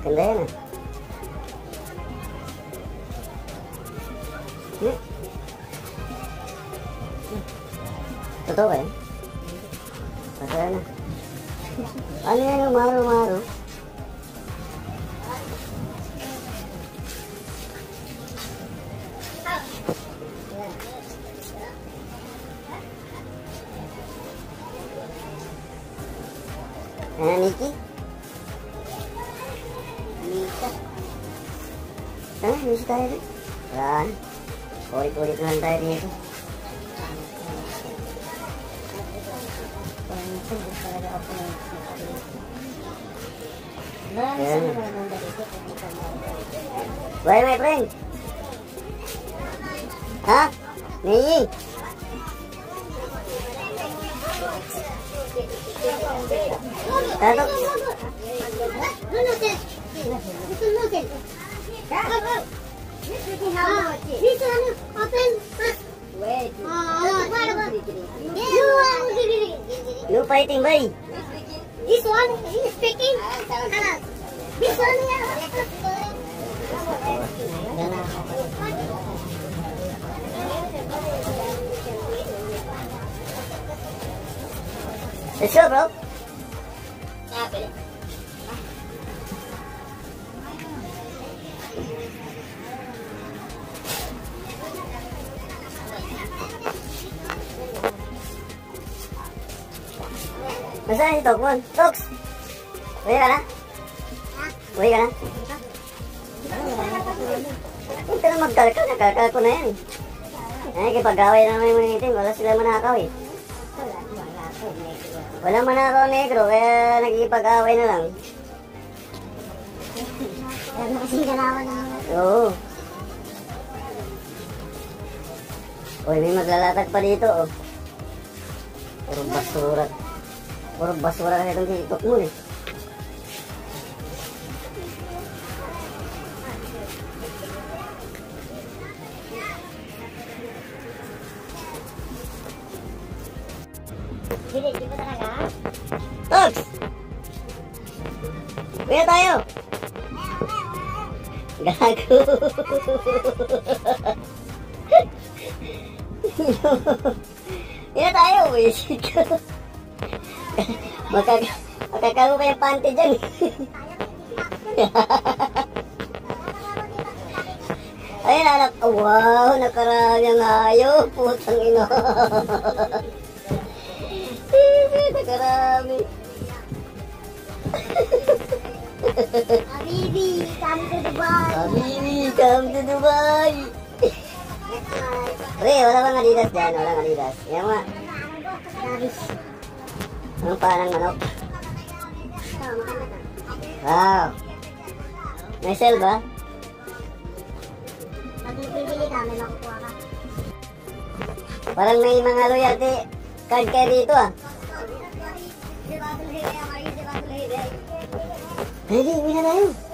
Ganda yan ah. Totoo ba yan? Masaya na. Ano yan yung maro-maro? Nikki? Mika? Misa tayo rin? Wala na. Ulit-ulit lang tayo dito. Bye my friend. Ha? Nikki? Tato. You fighting, boy? This one is speaking. This one here. Let's go, bro. Nasaan si Tokmon? Toks! Uwi ka na? Uwi ka na? Ito na magkalkal. Nakalkal ko na yan eh. Ay, kipag-away na naman yung mga itim. Wala sila manakaw eh. Walang manakaw negro, kaya nagkipag-away na lang. Meron kasing galawan na. Oo. Uy, may maglalatag pa dito oh. Puro basura. Puro basura kasi itong TikTok mo eh. Hindi ba talaga? Togs! Kuya tayo! Gago! Kuya tayo! Wisit ka! Makakaroon ka yung panty dyan. Ayun, anak. Oh, wow, nakarami ang hayop. Putang ina. Nakarami. Habibi, come to Dubai. Habibi, come to Dubai. Pre, wala bang Adidas dyan? Walang Adidas. Yan mga. Anong panang manok? Wow. May sale ba? Pag bibili ka, may makukuha ka. Parang may mga loyalty card kayo dito ah. Ready, uwi na tayo.